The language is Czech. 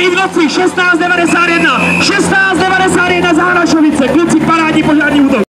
i v noci 16:91 za Hrašovice, kluci parádní požární útok.